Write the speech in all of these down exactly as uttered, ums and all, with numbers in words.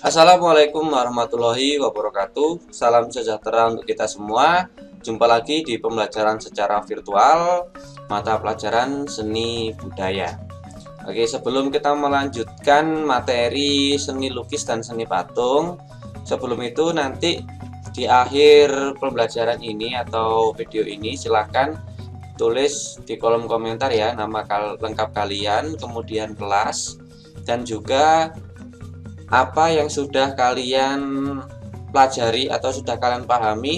Assalamualaikum warahmatullahi wabarakatuh. Salam sejahtera untuk kita semua. Jumpa lagi di pembelajaran secara virtual mata pelajaran seni budaya. Oke, sebelum kita melanjutkan materi seni lukis dan seni patung, sebelum itu nanti di akhir pembelajaran ini atau video ini silahkan tulis di kolom komentar ya nama lengkap kalian, kemudian kelas, dan juga apa yang sudah kalian pelajari atau sudah kalian pahami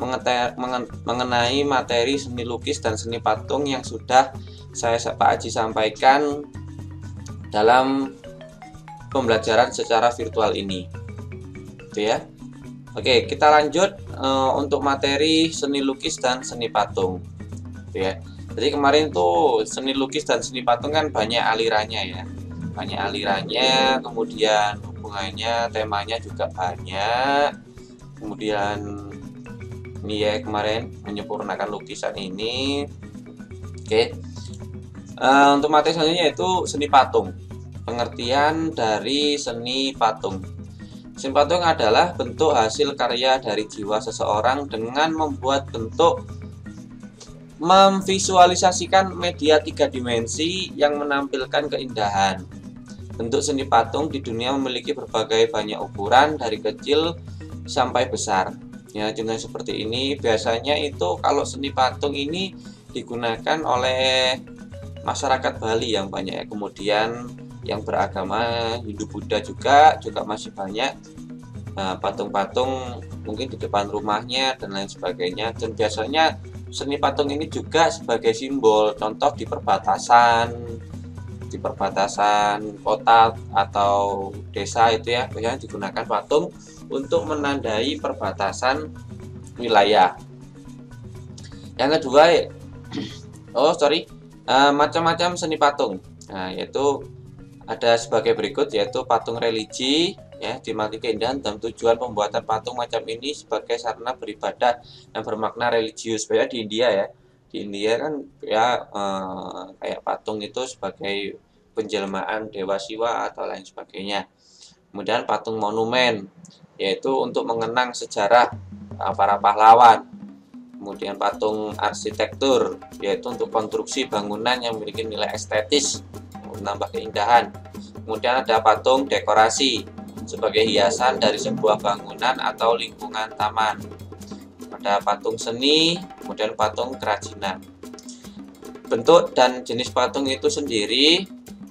mengenai materi seni lukis dan seni patung yang sudah saya Pak Aji sampaikan dalam pembelajaran secara virtual ini, gitu ya. Oke, kita lanjut e, untuk materi seni lukis dan seni patung, gitu ya. Jadi kemarin tuh seni lukis dan seni patung kan banyak alirannya ya, banyak alirannya, kemudian hubungannya, temanya juga banyak. Kemudian ini ya kemarin menyempurnakan lukisan ini. Oke, uh, untuk materi selanjutnya yaitu seni patung. Pengertian dari seni patung. Seni patung adalah bentuk hasil karya dari jiwa seseorang dengan membuat bentuk, memvisualisasikan media tiga dimensi yang menampilkan keindahan. Bentuk seni patung di dunia memiliki berbagai banyak ukuran dari kecil sampai besar. Ya, contohnya seperti ini. Biasanya itu kalau seni patung ini digunakan oleh masyarakat Bali yang banyak ya. Kemudian yang beragama Hindu Buddha juga juga masih banyak patung-patung nah, mungkin di depan rumahnya dan lain sebagainya. Dan biasanya seni patung ini juga sebagai simbol, contoh di perbatasan di perbatasan kota atau desa itu ya, biasanya digunakan patung untuk menandai perbatasan wilayah. Yang kedua, oh sorry, uh, macam-macam seni patung. Nah, yaitu ada sebagai berikut, yaitu patung religi ya, dimiliki keindahan dan tujuan pembuatan patung macam ini sebagai sarana beribadah yang bermakna religius. Biasanya di India ya. Di India kan ya eh, kayak patung itu sebagai penjelmaan dewa Siwa atau lain sebagainya. Kemudian patung monumen, yaitu untuk mengenang sejarah eh, para pahlawan. Kemudian patung arsitektur, yaitu untuk konstruksi bangunan yang memiliki nilai estetis, menambah keindahan. Kemudian ada patung dekorasi sebagai hiasan dari sebuah bangunan atau lingkungan taman. Ada patung seni, kemudian patung kerajinan. Bentuk dan jenis patung itu sendiri,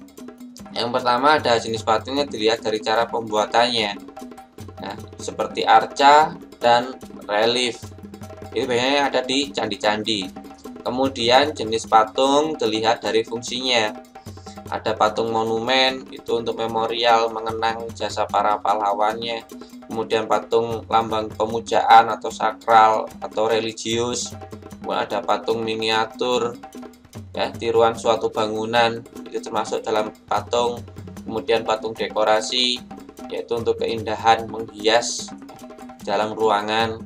yang pertama ada jenis patungnya dilihat dari cara pembuatannya. Nah, seperti arca dan relief. Itu biasanya ada di candi-candi. Kemudian jenis patung dilihat dari fungsinya. Ada patung monumen, itu untuk memorial mengenang jasa para pahlawannya. Kemudian patung lambang pemujaan atau sakral atau religius. Kemudian ada patung miniatur ya, tiruan suatu bangunan, itu termasuk dalam patung. Kemudian patung dekorasi, yaitu untuk keindahan menghias dalam ruangan.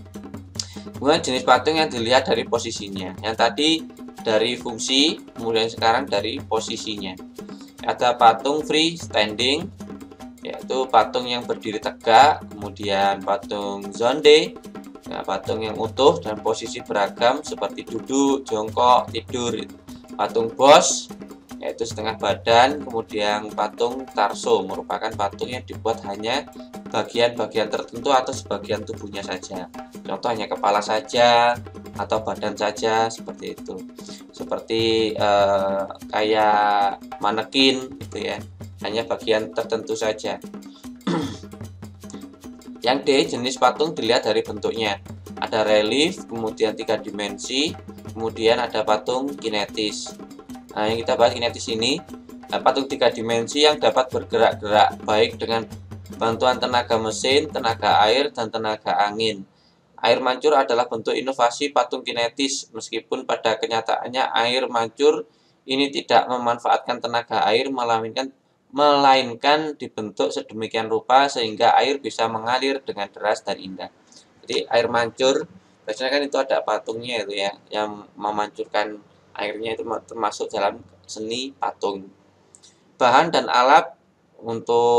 Kemudian jenis patung yang dilihat dari posisinya. Yang tadi dari fungsi, kemudian sekarang dari posisinya. Ada patung free standing, yaitu patung yang berdiri tegak. Kemudian patung zonde, nah, patung yang utuh dan posisi beragam seperti duduk, jongkok, tidur. Patung bos, yaitu setengah badan. Kemudian patung tarso, merupakan patung yang dibuat hanya bagian-bagian tertentu atau sebagian tubuhnya saja. Contoh hanya kepala saja atau badan saja, seperti itu. Seperti eh, kayak manekin gitu ya, hanya bagian tertentu saja. Yang D, jenis patung dilihat dari bentuknya. Ada relief, kemudian tiga dimensi, kemudian ada patung kinetis. Nah, yang kita bahas kinetis ini, nah, patung tiga dimensi yang dapat bergerak-gerak baik dengan bantuan tenaga mesin, tenaga air, dan tenaga angin. Air mancur adalah bentuk inovasi patung kinetis, meskipun pada kenyataannya air mancur ini tidak memanfaatkan tenaga air, melainkan melainkan dibentuk sedemikian rupa sehingga air bisa mengalir dengan deras dan indah. Jadi air mancur, biasanya kan itu ada patungnya itu ya, yang memancurkan airnya, itu termasuk dalam seni patung. Bahan dan alat untuk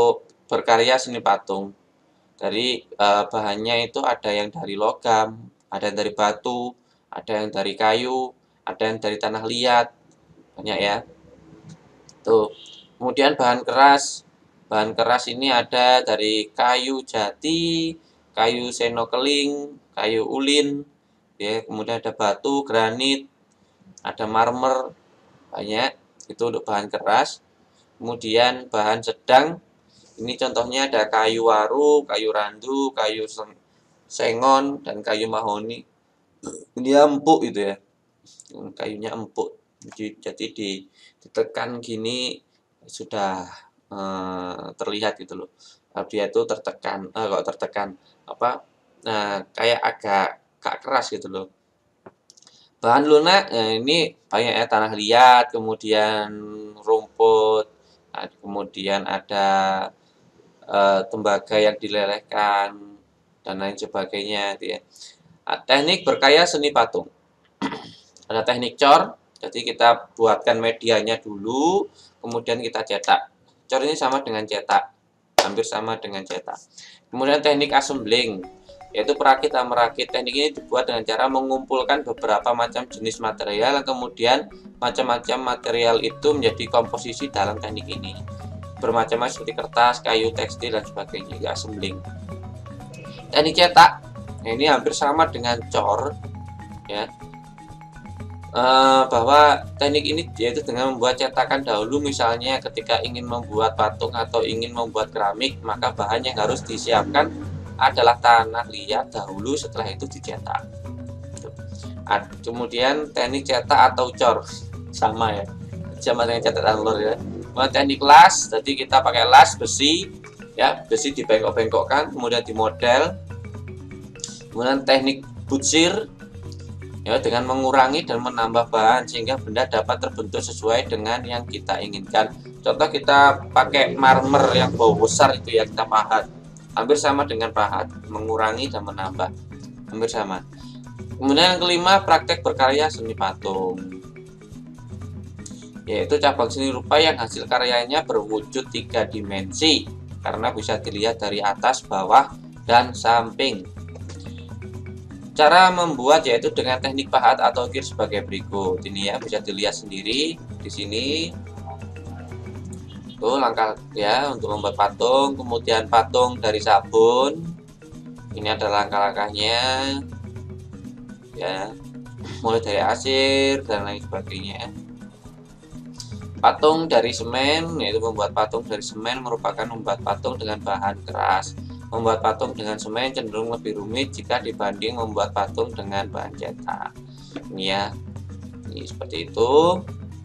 berkarya seni patung. Dari uh, bahannya itu ada yang dari logam, ada yang dari batu, ada yang dari kayu, ada yang dari tanah liat, banyak ya. Tuh. Kemudian bahan keras. Bahan keras ini ada dari kayu jati, kayu senokeling, kayu ulin, ya. Kemudian ada batu, granit, ada marmer, banyak. Itu untuk bahan keras. Kemudian bahan sedang. Ini contohnya ada kayu waru, kayu randu, kayu sengon, dan kayu mahoni. Ini empuk itu ya. Kayunya empuk. Jadi ditekan gini sudah eh, terlihat gitu loh. Dia itu tertekan, eh, kok tertekan apa? Nah, kayak agak agak keras gitu loh. Bahan lunak, nah ini banyak ya, tanah liat, kemudian rumput, nah, kemudian ada Uh, tembaga yang dilelehkan dan lain sebagainya gitu ya. Nah, teknik berkarya seni patung. Ada teknik cor, jadi kita buatkan medianya dulu, kemudian kita cetak. Cor ini sama dengan cetak, hampir sama dengan cetak. Kemudian teknik assembling, yaitu perakit dan merakit. Teknik ini dibuat dengan cara mengumpulkan beberapa macam jenis material, kemudian macam-macam material itu menjadi komposisi dalam teknik ini. Bermacam-macam seperti kertas, kayu, tekstil, dan sebagainya, ya, assembling. Teknik cetak, nah ini hampir sama dengan cor, ya, e, bahwa teknik ini yaitu dengan membuat cetakan dahulu. Misalnya ketika ingin membuat patung atau ingin membuat keramik, maka bahan yang harus disiapkan adalah tanah liat dahulu, setelah itu dicetak. Kemudian teknik cetak atau cor, sama ya, sama dengan cetak telur ya. Teknik las, jadi kita pakai las besi, ya, besi dibengkok-bengkokkan, kemudian dimodel. Kemudian teknik butsir, ya, dengan mengurangi dan menambah bahan sehingga benda dapat terbentuk sesuai dengan yang kita inginkan. Contoh kita pakai marmer yang bau besar itu ya, kita pahat, hampir sama dengan pahat, mengurangi dan menambah, hampir sama. Kemudian yang kelima, praktek berkarya seni patung, yaitu cabang seni rupa yang hasil karyanya berwujud tiga dimensi karena bisa dilihat dari atas, bawah, dan samping. Cara membuat yaitu dengan teknik pahat atau ukir sebagai berikut. Ini ya, bisa dilihat sendiri di sini. Tuh langkah ya untuk membuat patung. Kemudian patung dari sabun. Ini adalah langkah-langkahnya. Ya, mulai dari asir dan lain sebagainya. Patung dari semen, yaitu membuat patung dari semen merupakan membuat patung dengan bahan keras. Membuat patung dengan semen cenderung lebih rumit jika dibanding membuat patung dengan bahan cetak. Ini ya, ini seperti itu.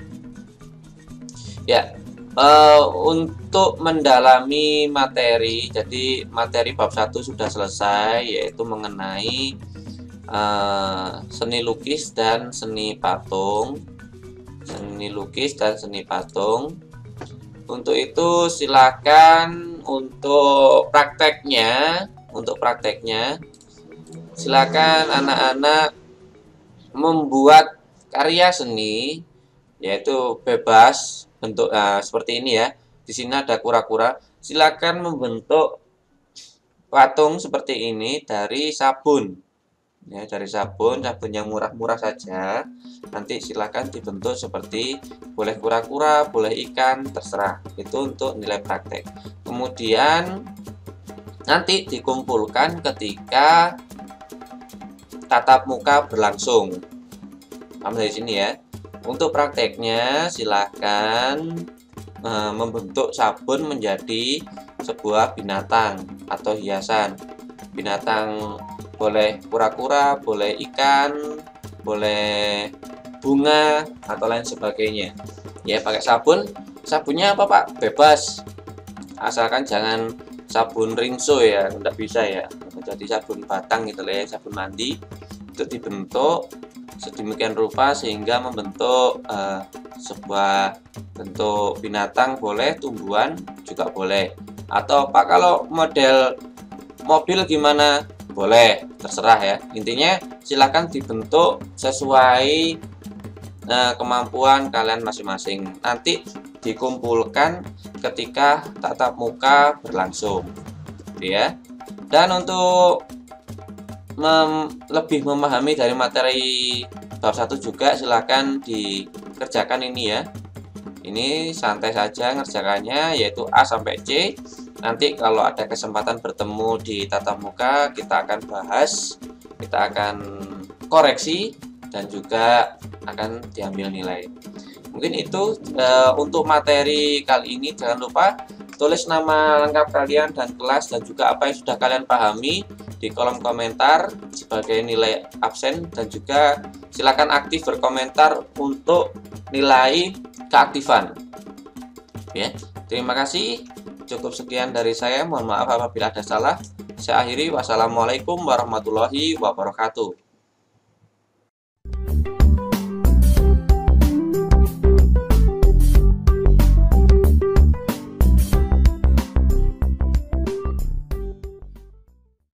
Ya, uh, untuk mendalami materi, jadi materi bab satu sudah selesai, yaitu mengenai uh, seni lukis dan seni patung. Seni lukis dan seni patung. Untuk itu silakan untuk prakteknya, untuk prakteknya silakan anak-anak membuat karya seni, yaitu bebas bentuk, nah, seperti ini ya. Di sini ada kura-kura. Silakan membentuk patung seperti ini dari sabun. Ya, dari sabun, sabun yang murah-murah saja. Nanti silahkan dibentuk seperti boleh kura-kura, boleh ikan, terserah. Itu untuk nilai praktek. Kemudian nanti dikumpulkan ketika tatap muka berlangsung. Paham dari sini ya. Untuk prakteknya silahkan e, membentuk sabun menjadi sebuah binatang atau hiasan. Binatang boleh kura-kura, boleh ikan, boleh bunga, atau lain sebagainya. Ya, pakai sabun. Sabunnya apa, Pak? Bebas. Asalkan jangan sabun rinso ya, enggak bisa ya. Jadi sabun batang gitu ya, sabun mandi. Itu dibentuk sedemikian rupa sehingga membentuk uh, sebuah bentuk binatang, boleh tumbuhan juga boleh. Atau Pak, kalau model mobil gimana? Boleh, terserah ya. Intinya silakan dibentuk sesuai uh, kemampuan kalian masing-masing. Nanti dikumpulkan ketika tatap muka berlangsung, gitu ya. Dan untuk mem lebih memahami dari materi bab satu juga silahkan dikerjakan ini ya. Ini santai saja ngerjakannya, yaitu A sampai C. Nanti kalau ada kesempatan bertemu di tatap muka, kita akan bahas, kita akan koreksi, dan juga akan diambil nilai. Mungkin itu e, untuk materi kali ini. Jangan lupa tulis nama lengkap kalian dan kelas, dan juga apa yang sudah kalian pahami di kolom komentar sebagai nilai absen, dan juga silakan aktif berkomentar untuk nilai keaktifan. Ya, terima kasih. Cukup sekian dari saya. Mohon maaf apabila ada salah. Saya akhiri. Wassalamualaikum warahmatullahi wabarakatuh.